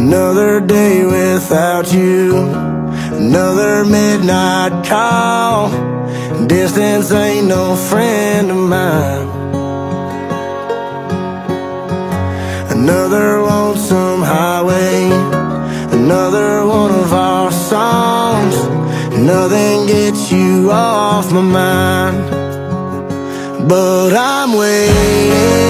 Another day without you, another midnight call. Distance ain't no friend of mine. Another lonesome highway, another one of our songs. Nothing gets you off my mind, but I'm waiting